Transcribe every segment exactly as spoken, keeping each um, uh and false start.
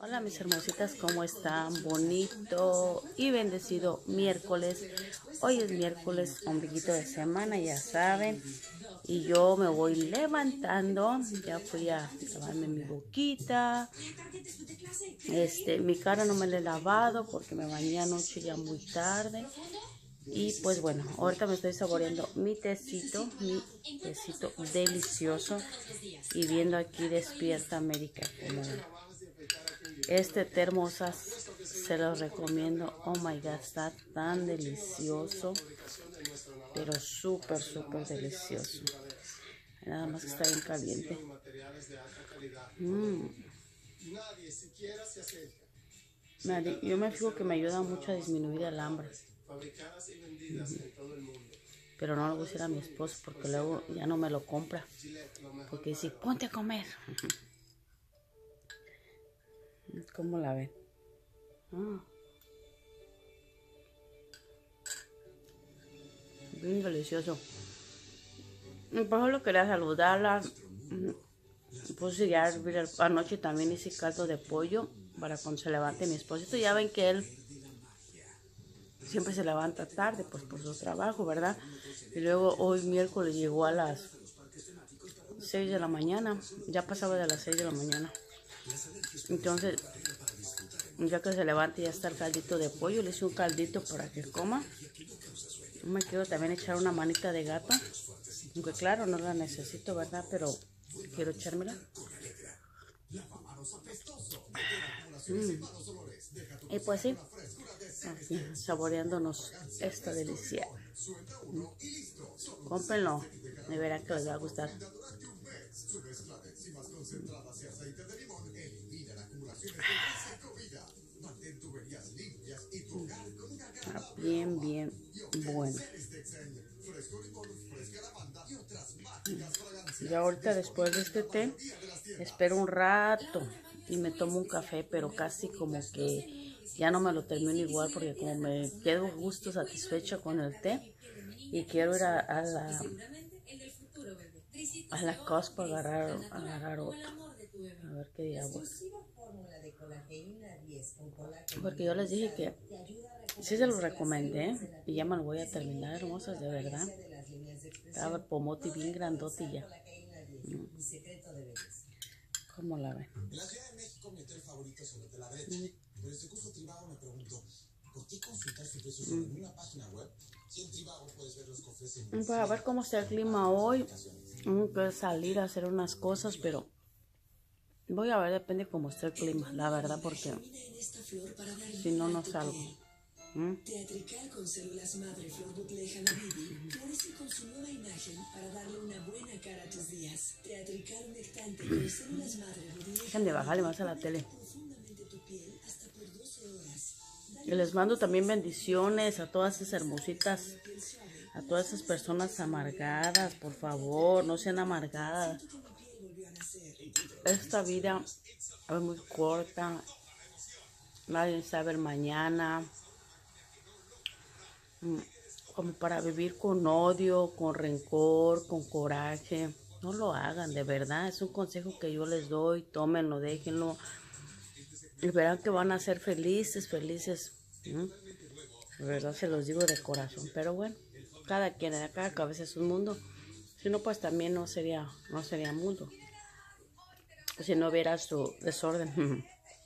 Hola mis hermositas, ¿cómo están? Bonito y bendecido miércoles. Hoy es miércoles, ombliguito de semana, ya saben. Y yo me voy levantando. Ya fui a lavarme mi boquita. Este, mi cara no me la he lavado porque me bañé anoche ya muy tarde. Y pues bueno, ahorita me estoy saboreando mi tecito, mi tecito delicioso. Y viendo aquí Despierta América. Como este té, hermosas, se los recomiendo. Oh my god, está tan delicioso. Pero súper, súper delicioso. Nada más que está bien caliente. Mm. Nadie, yo me fijo que me ayuda mucho a disminuir el hambre. Mm. Pero no lo voy a decir a mi esposo porque luego ya no me lo compra. Porque dice, ponte a comer. ¿Cómo la ven? Ah. Bien delicioso. Por eso lo quería saludarla. Pues ya anoche también hice caldo de pollo para cuando se levante mi esposito. Ya ven que él siempre se levanta tarde, pues por su trabajo, ¿verdad? Y luego hoy miércoles llegó a las seis de la mañana. Ya pasaba de las seis de la mañana. Entonces, ya que se levante ya está el caldito de pollo. Le hice un caldito para que coma. Me quiero también echar una manita de gato. Aunque claro, no la necesito, ¿verdad? Pero quiero echármela. Mm. Y pues sí, aquí, saboreándonos esta delicia. Mm. Cómprenlo, de verán que les va a gustar. Ah, bien, bien bueno. Y ahorita después de este té, espero un rato y me tomo un café, pero casi como que ya no me lo termino igual porque como me quedo justo satisfecha con el té y quiero ir a, a la a la Costco a agarrar, a agarrar otro. A ver qué diablos. Porque yo les dije que sí se los recomendé y ya me lo voy a terminar, hermosas, de verdad. Estaba el pomote bien grandote ya. Mm. ¿Cómo la ven? En la Ciudad de México, mi hotel favorito es el Hotel Adret. Mm. Pero este curso Trivago me preguntó, ¿por qué consultar su precio solo en una página web? Si en Trivago puedes ver los que ofrecen. Pues a ver cómo está el clima hoy. Tengo que salir a hacer unas cosas, pero voy a ver, depende cómo esté el clima, la verdad, porque si no, no salgo. ¿Mm? Teatrical con células madre Flor Butleja Navidi florece con su nueva imagen para darle una buena cara a tus días. Teatrical humectante con células madre Butleja. Dejen de bajarle más a la tele. Y les mando también bendiciones a todas esas hermositas, a todas esas personas amargadas. Por favor, no sean amargadas. Esta vida es muy corta. Nadie sabe el mañana. Como para vivir con odio, con rencor, con coraje. No lo hagan, de verdad. Es un consejo que yo les doy. Tómenlo, déjenlo. Y verán que van a ser felices, felices. ¿Mm? De verdad se los digo de corazón. Pero bueno, cada quien, cada cabeza es un mundo. Si no, pues también no sería, no sería mundo. Si no hubiera su desorden.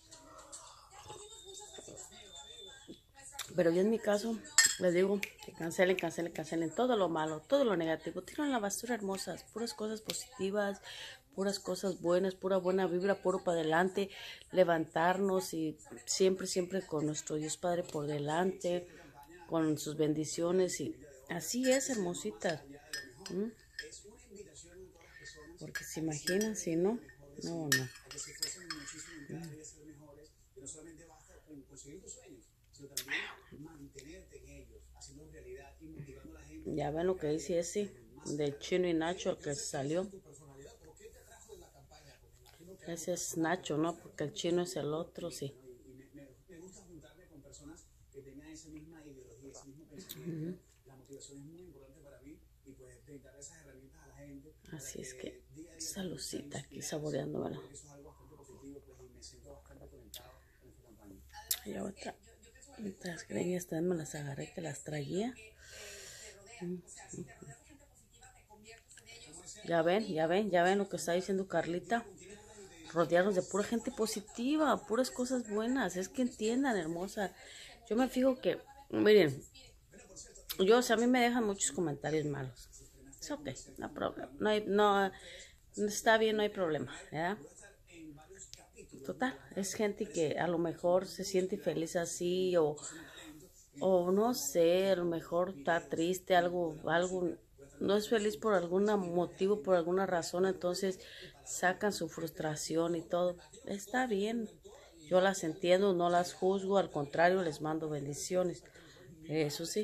Pero yo en mi caso les digo que cancelen, cancelen, cancelen todo lo malo, todo lo negativo. Tiran la basura, hermosas, puras cosas positivas, puras cosas buenas, pura buena vibra, puro para adelante, levantarnos y siempre, siempre con nuestro Dios Padre por delante, con sus bendiciones y así es, hermositas. ¿Mm? Porque se imaginan, si no, no, no. ¿Mm? Ya ven lo que dice ese de Chino y Nacho, el que salió. Ese es Nacho, ¿no? Porque el Chino es el otro, sí. Uh-huh. Así es que, saludcita aquí saboreando, ¿verdad? Y ahorita, estas greñas también me las agarré que las traía. Ya ven, ya ven, ya ven lo que está diciendo Carlita. Rodearnos de pura gente positiva, puras cosas buenas. Es que entiendan, hermosa. Yo me fijo que, miren, yo, o sea, a mí me dejan muchos comentarios malos. Es ok, no hay problema. No hay, no, está bien, no hay problema, ¿verdad? Total, es gente que a lo mejor se siente feliz así o, o no sé, a lo mejor está triste, algo, algo, no es feliz por algún motivo, por alguna razón, entonces sacan su frustración y todo. Está bien, yo las entiendo, no las juzgo, al contrario, les mando bendiciones. Eso sí.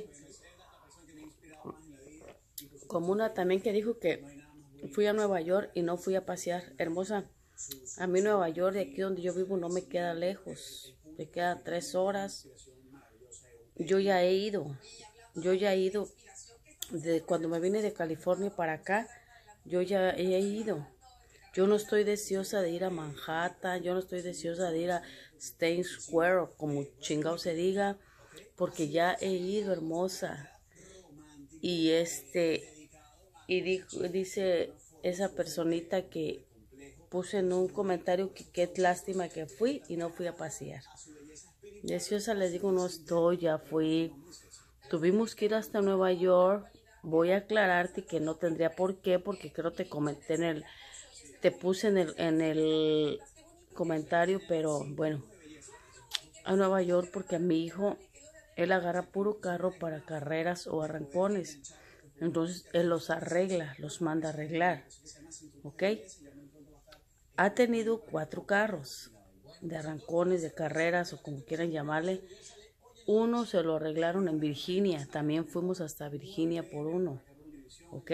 Como una también que dijo que fui a Nueva York y no fui a pasear. Hermosa, a mí Nueva York, de aquí donde yo vivo, no me queda lejos. Me quedan tres horas. Yo ya he ido. Yo ya he ido. De cuando me vine de California para acá, yo ya he ido. Yo no estoy deseosa de ir a Manhattan. Yo no estoy deseosa de ir a Times Square o como chingado se diga. Porque ya he ido, hermosa. Y este... Y dijo, dice esa personita que puse en un comentario que qué lástima que fui y no fui a pasear. Deseosa les digo, no estoy, ya fui. Tuvimos que ir hasta Nueva York. Voy a aclararte que no tendría por qué, porque creo te comenté en el, te puse en el, en el comentario, pero bueno, a Nueva York porque a mi hijo, él agarra puro carro para carreras o arrancones. Entonces, él los arregla, los manda a arreglar, ¿ok? Ha tenido cuatro carros de arrancones, de carreras o como quieran llamarle. Uno se lo arreglaron en Virginia, también fuimos hasta Virginia por uno, ¿ok?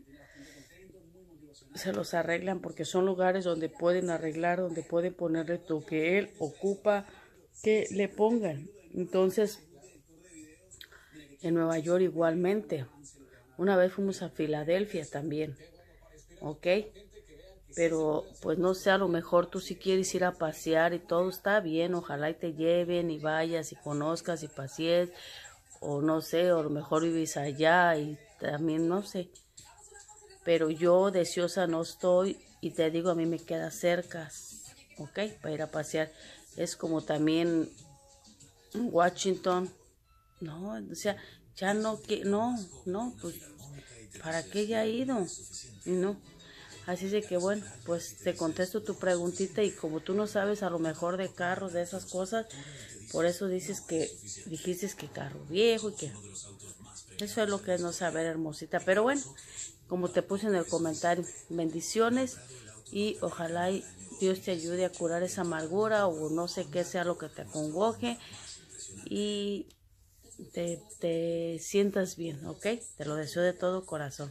Se los arreglan porque son lugares donde pueden arreglar, donde pueden ponerle lo que él ocupa que le pongan. Entonces, en Nueva York igualmente. Una vez fuimos a Filadelfia también, ¿ok? Pero pues no sé, a lo mejor tú si quieres ir a pasear y todo está bien, ojalá y te lleven y vayas y conozcas y pasees, o no sé, o a lo mejor vives allá y también no sé. Pero yo deseosa no estoy y te digo, a mí me queda cerca, ¿ok? Para ir a pasear. Es como también Washington, no, o sea... Ya no, que no, no, pues, ¿para qué ya he ido? No. Así de que, bueno, pues te contesto tu preguntita y como tú no sabes a lo mejor de carros, de esas cosas, por eso dices que, dijiste que carro viejo y que eso es lo que es no saber, hermosita. Pero bueno, como te puse en el comentario, bendiciones y ojalá y Dios te ayude a curar esa amargura o no sé qué sea lo que te acongoje y... Te, te sientas bien, ¿ok? Te lo deseo de todo corazón.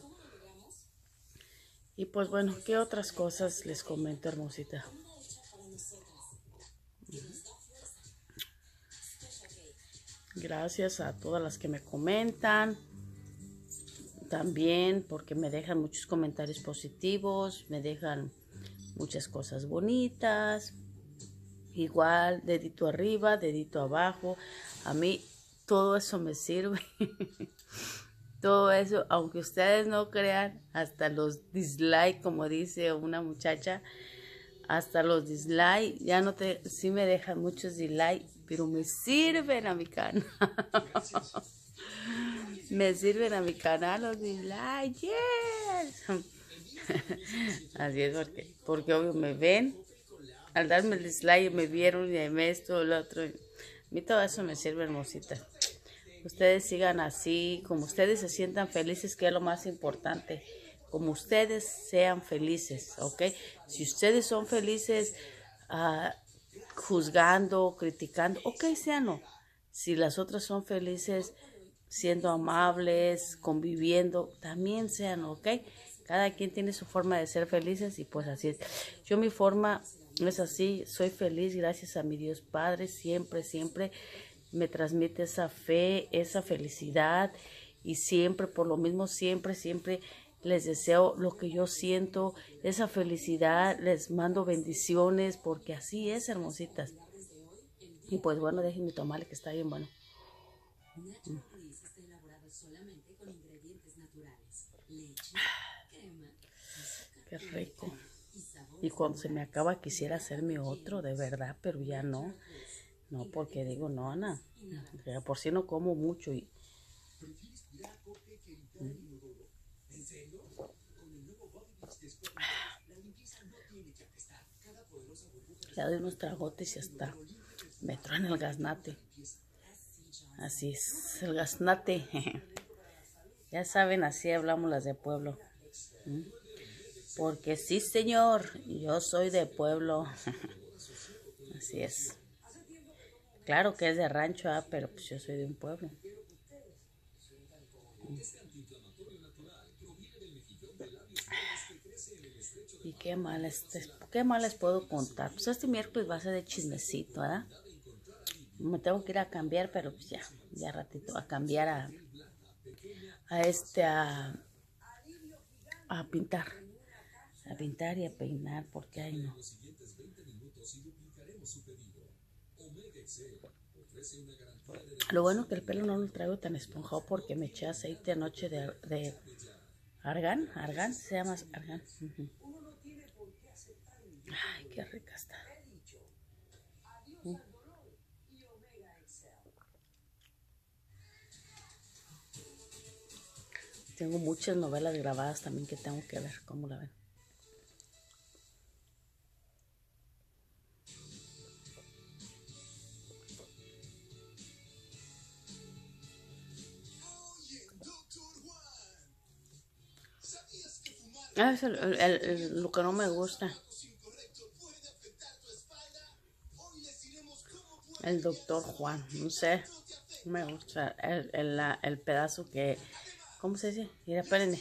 Y pues bueno, ¿qué otras cosas les comento, hermosita? Gracias a todas las que me comentan. También porque me dejan muchos comentarios positivos, me dejan muchas cosas bonitas. Igual, dedito arriba, dedito abajo. A mí todo eso me sirve. Todo eso, aunque ustedes no crean, hasta los dislikes, como dice una muchacha, hasta los dislikes, ya no te, sí me dejan muchos dislikes, pero me sirven a mi canal. Me sirven a mi canal los dislikes, yes. Así es, porque, porque obvio me ven, al darme el dislike me vieron y me esto, lo otro. A mí todo eso me sirve, hermosita. Ustedes sigan así, como ustedes se sientan felices, que es lo más importante. Como ustedes sean felices, ¿ok? Si ustedes son felices uh, juzgando, criticando, ok, seanlo. Si las otras son felices siendo amables, conviviendo, también sean, ¿ok? Cada quien tiene su forma de ser felices y pues así es. Yo mi forma es así, soy feliz gracias a mi Dios Padre, siempre, siempre me transmite esa fe, esa felicidad y siempre, por lo mismo, siempre, siempre les deseo lo que yo siento, esa felicidad, les mando bendiciones porque así es, hermositas. Y pues bueno, déjenme tomarle que está bien bueno. Mm. Qué rico. Y cuando se me acaba quisiera hacerme otro, de verdad, pero ya no. No, porque digo, no, Ana, por si no como mucho y... Le doy unos tragotes y hasta me truena el gaznate. Así es, el gaznate. Ya saben, así hablamos las de pueblo. ¿Mm? Porque sí, señor, yo soy de pueblo. Así es. Claro que es de rancho, ¿eh? Pero pues yo soy de un pueblo. ¿Mm? Y qué mal, este, qué mal les puedo contar. Pues este miércoles va a ser de chismecito, ¿verdad? Me tengo que ir a cambiar, pero pues ya, ya ratito, a cambiar a, a este, a, a pintar. A pintar y a peinar, porque ay no. Lo bueno que el pelo no lo traigo tan esponjado porque me eché aceite anoche de, de argán, argán, se llama argán. Uh-huh. Ay, qué rica está. Uh. Tengo muchas novelas grabadas también que tengo que ver, ¿cómo la ven? Ah, es el, el, el, lo que no me gusta. El doctor Juan, no sé, me gusta el, el, el pedazo que, ¿cómo se dice? Mira, espérenme.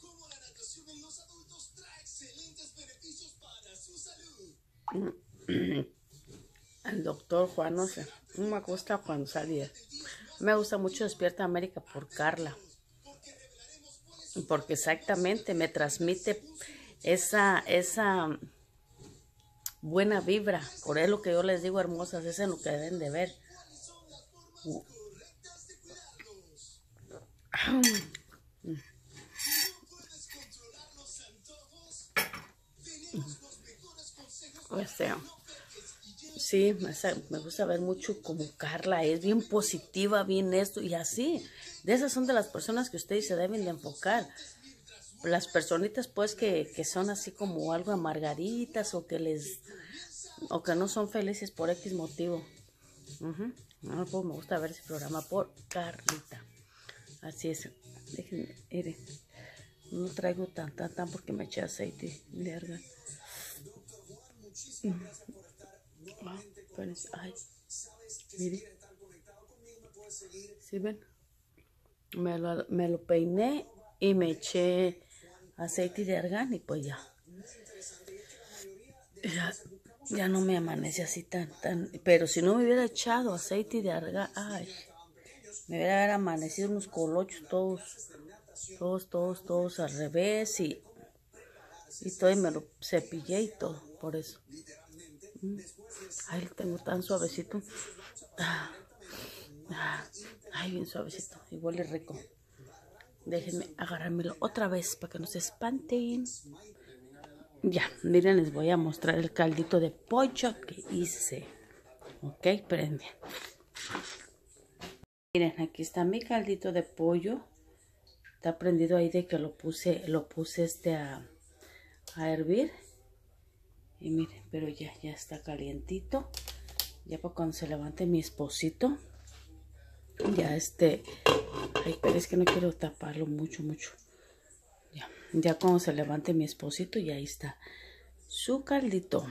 El doctor Juan, no sé, no me gusta cuando salía. Me gusta mucho Despierta América por Carla. Porque exactamente me transmite esa, esa buena vibra. Por eso lo que yo les digo, hermosas, eso es lo que deben de ver. Este, sí, me gusta ver mucho como Carla es bien positiva, bien esto y así. De esas son de las personas que ustedes se deben de enfocar. Las personitas pues que, que son así como algo amargaditas o que les o que no son felices por X motivo. Uh-huh. No, pues me gusta ver ese programa por Carlita. Así es. Déjenme, miren. No traigo tan, tan, tan porque me eché aceite de argán. Mm. Ah, espérense. Ay, miren. ¿Sí ven? Me lo, me lo peiné y me eché aceite de argán y pues ya. Ya, ya no me amanece así tan, tan. Pero si no me hubiera echado aceite de argán, ay, me hubiera amanecido unos colochos todos, todos, todos, todos al revés y, y todo y me lo cepillé y todo, por eso. Mm. Ay, lo tengo tan suavecito. Ah, ah, ay, bien suavecito y huele rico. Déjenme agarrármelo otra vez para que no se espanten. Ya, miren, les voy a mostrar el caldito de pollo que hice. Ok, espérenme. Miren, aquí está mi caldito de pollo. Está prendido ahí de que lo puse, lo puse este a, a hervir. Y miren, pero ya, ya está calientito. Ya para cuando se levante mi esposito. Ya este... Ay, pero es que no quiero taparlo mucho, mucho. Ya, ya cuando se levante mi esposito, ya ahí está su caldito.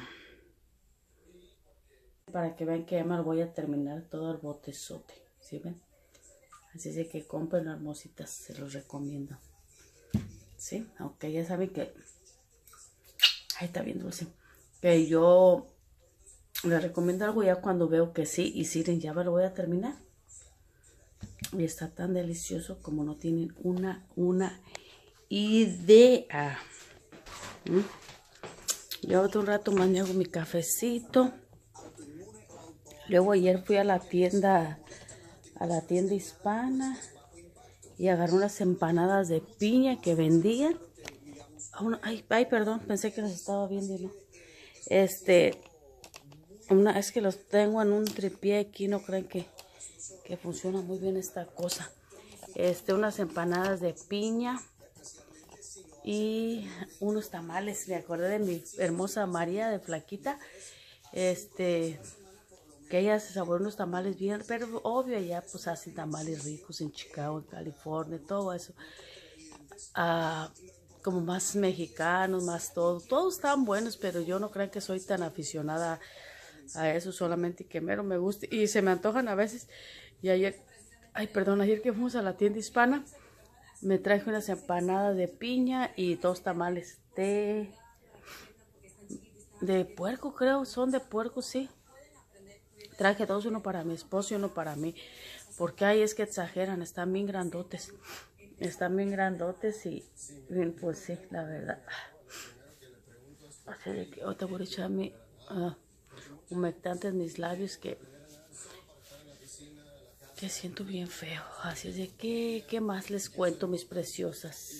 Para que vean que ya me lo voy a terminar todo el botezote. ¿Sí ven? Así es que compren hermositas, se los recomiendo. ¿Sí? Aunque ya saben que... Ay, está bien dulce. Que yo les recomiendo algo ya cuando veo que sí. Y sí, ya me lo voy a terminar. Y está tan delicioso como no tienen una, una idea. ¿Mm? Yo otro rato más me hago mi cafecito. Luego ayer fui a la tienda, a la tienda hispana y agarré unas empanadas de piña que vendían. Ay, ay, perdón, pensé que las estaba viendo, ¿no? Este, una, es que los tengo en un tripié aquí, no creen que, que funciona muy bien esta cosa. Este, unas empanadas de piña y unos tamales. Me acordé de mi hermosa María de Flaquita, este, que ella se saboreó unos tamales bien, pero obvio allá pues hacen tamales ricos en Chicago, en California, todo eso. Ah, como más mexicanos, más todo. Todos están buenos, pero yo no creo que soy tan aficionada a eso, solamente que mero me gusta. Y se me antojan a veces. Y ayer, ay, perdón, ayer que fuimos a la tienda hispana, me traje unas empanadas de piña y dos tamales de, de puerco, creo, son de puerco, sí. Traje dos, uno para mi esposo y uno para mí. Porque ahí es que exageran, están bien grandotes. Están bien grandotes y bien, pues sí, la verdad. Así de que ahorita voy a echarme uh, humectante en mis labios que, que siento bien feo. Así es de que, ¿qué más les cuento, mis preciosas?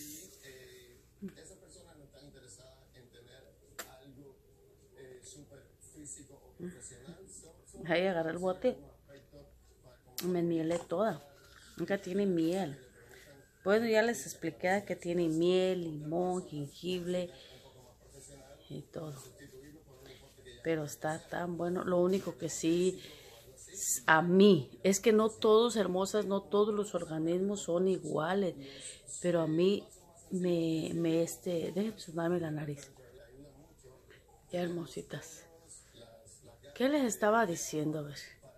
Ahí agarré el bote y me mielé toda. Nunca tiene miel. Bueno, ya les expliqué que tiene miel, limón, jengibre y todo. Pero está tan bueno. Lo único que sí, a mí, es que no todos, hermosas, no todos los organismos son iguales. Pero a mí me, me este, déjenme sonarme la nariz. Ya, hermositas. ¿Qué les estaba diciendo? A ver.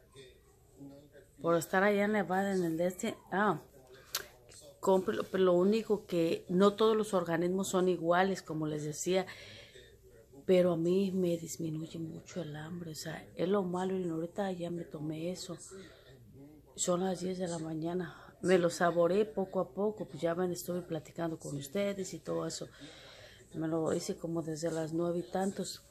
Por estar allá en Nevada, en el este. Ah. Compre, pero lo único que no todos los organismos son iguales, como les decía, pero a mí me disminuye mucho el hambre, o sea, es lo malo. Y ahorita ya me tomé eso, son las diez de la mañana, me lo saboreé poco a poco, pues ya ven, estuve platicando con ustedes y todo eso, me lo hice como desde las nueve y tantos.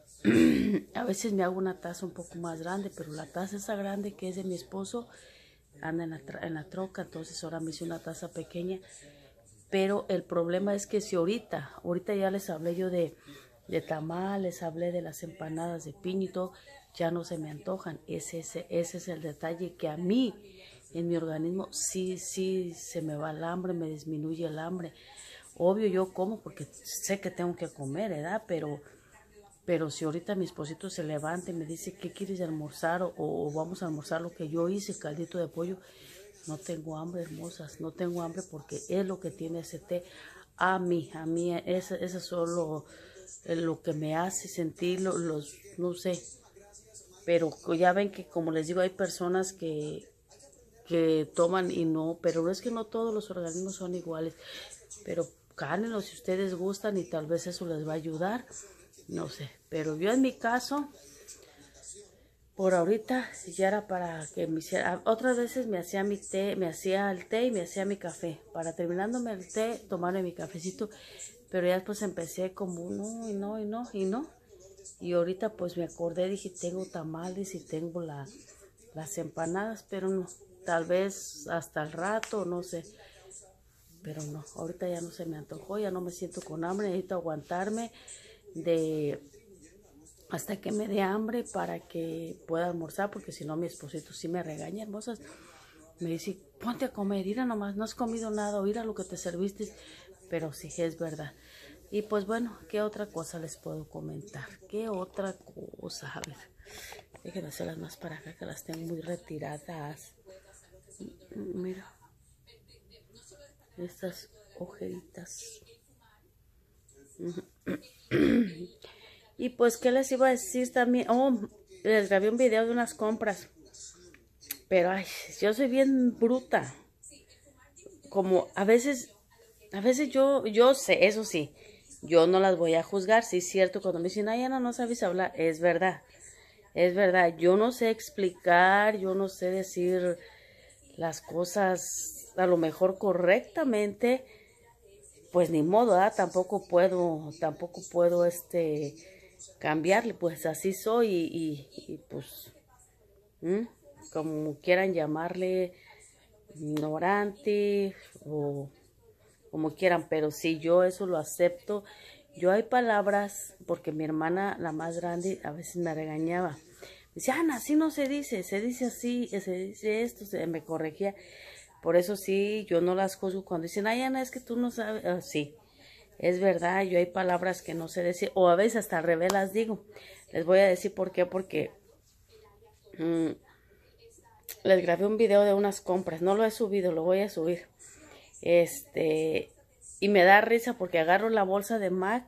A veces me hago una taza un poco más grande, pero la taza esa grande que es de mi esposo anda en la, en la troca, entonces ahora me hice una taza pequeña. Pero el problema es que si ahorita, ahorita ya les hablé yo de, de tamales, hablé de las empanadas de piña y todo, ya no se me antojan. Ese, ese, ese es el detalle, que a mí, en mi organismo, sí, sí se me va el hambre, me disminuye el hambre. Obvio yo como porque sé que tengo que comer, ¿verdad? Pero... Pero si ahorita mi esposito se levanta y me dice, ¿qué quieres almorzar? O, o vamos a almorzar lo que yo hice, caldito de pollo. No tengo hambre, hermosas. No tengo hambre porque es lo que tiene ese té. A mí, a mí, eso es solo lo que me hace sentir, los, los, no sé. Pero ya ven que, como les digo, hay personas que, que toman y no. Pero no es que no todos los organismos son iguales. Pero cállenlo si ustedes gustan y tal vez eso les va a ayudar. No sé, pero yo en mi caso, por ahorita ya era para que me hiciera. Otras veces me hacía mi té, me hacía el té y me hacía mi café. Para terminándome el té, tomarme mi cafecito. Pero ya después empecé como no, y no, y no, y no. Y ahorita pues me acordé, dije, tengo tamales y tengo la, las empanadas, pero no. Tal vez hasta el rato, no sé. Pero no, ahorita ya no se me antojó, ya no me siento con hambre, necesito aguantarme de hasta que me dé hambre para que pueda almorzar, porque si no mi esposito sí me regaña, hermosas. Me dice, ponte a comer, mira nomás, no has comido nada, mira lo que te serviste. Pero sí, es verdad. Y pues bueno, ¿qué otra cosa les puedo comentar? ¿Qué otra cosa? A ver, déjenme hacerlas más para acá, que las tengo muy retiradas. Mira, estas ojeritas. Y pues, ¿qué les iba a decir también? Oh, les grabé un video de unas compras. Pero, ay, yo soy bien bruta. Como a veces, a veces yo, yo sé, eso sí, yo no las voy a juzgar. Sí, es cierto, cuando me dicen, ay, Ana, no sabes hablar, es verdad. Es verdad, yo no sé explicar, yo no sé decir las cosas a lo mejor correctamente. Pues ni modo, ¿eh? tampoco puedo, tampoco puedo este cambiarle, pues así soy y, y, y pues ¿Mm? Como quieran llamarle, ignorante o como quieran, pero sí, yo eso lo acepto. Yo hay palabras, porque mi hermana, la más grande, a veces me regañaba. Me decía, Ana, así no se dice, se dice así, se dice esto, se me corregía. Por eso sí, yo no las juzgo cuando dicen, ay, Ana, es que tú no sabes. Ah, sí, es verdad, yo hay palabras que no sé decir, o a veces hasta al revés las digo. Les voy a decir por qué, porque mmm, les grabé un video de unas compras, no lo he subido, lo voy a subir. Este, y me da risa porque agarro la bolsa de Mac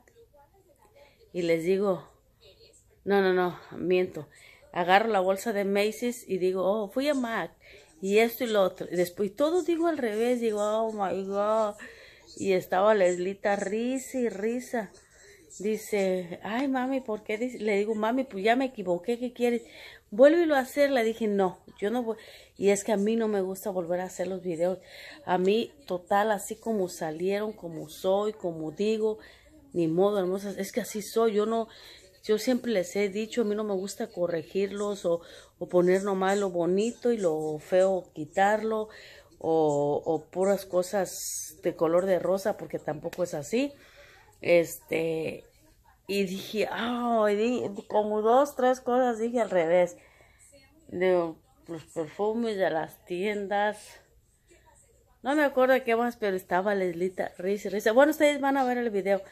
y les digo, no, no, no, miento. Agarro la bolsa de Macy's y digo, oh, fui a Mac. Y esto y lo otro. Y después todo digo al revés, digo, oh my God. Y estaba Leslita risa y risa. Dice, ay mami, ¿por qué? Dice, le digo, mami, pues ya me equivoqué, ¿qué quieres? Vuélvelo a hacer. Le dije, no, yo no voy. Y es que a mí no me gusta volver a hacer los videos. A mí, total, así como salieron, como soy, como digo, ni modo, hermosas. Es que así soy, yo no, yo siempre les he dicho, a mí no me gusta corregirlos o, o poner nomás lo bonito y lo feo quitarlo. O, o puras cosas de color de rosa, porque tampoco es así. Este, y dije, ay, oh, como dos, tres cosas dije al revés. De los perfumes de las tiendas. No me acuerdo de qué más, pero estaba Leslita, risa, risa. Bueno, ustedes van a ver el video.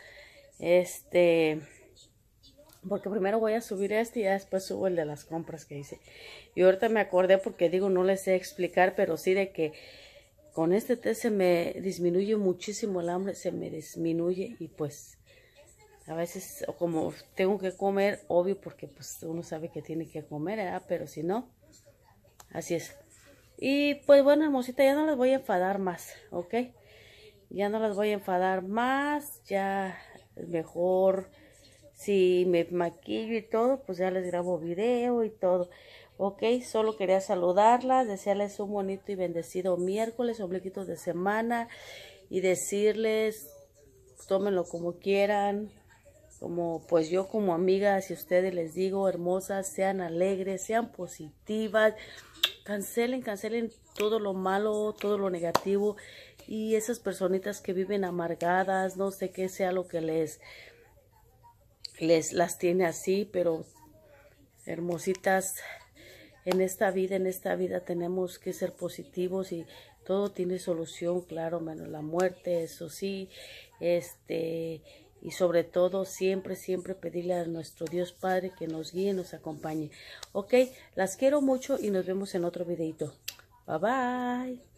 Este, porque primero voy a subir este y ya después subo el de las compras que hice. Y ahorita me acordé porque digo, no les sé explicar, pero sí de que con este té se me disminuye muchísimo el hambre, se me disminuye y pues a veces como tengo que comer, obvio, porque pues uno sabe que tiene que comer, ¿verdad? Pero si no, así es. Y pues bueno, hermosita, ya no las voy a enfadar más, ¿ok? Ya no las voy a enfadar más, ya es mejor. Si me maquillo y todo, pues ya les grabo video y todo. Ok, solo quería saludarlas, desearles un bonito y bendecido miércoles, ombliguitos de semana. Y decirles, tómenlo como quieran. Como pues yo como amiga, si ustedes les digo, hermosas, sean alegres, sean positivas. Cancelen, cancelen todo lo malo, todo lo negativo. Y esas personitas que viven amargadas, no sé qué sea lo que les... les las tiene así, pero hermositas, en esta vida, en esta vida tenemos que ser positivos y todo tiene solución, claro, menos la muerte, eso sí, este, y sobre todo siempre, siempre pedirle a nuestro Dios Padre que nos guíe, nos acompañe. Ok, las quiero mucho y nos vemos en otro videito. Bye bye.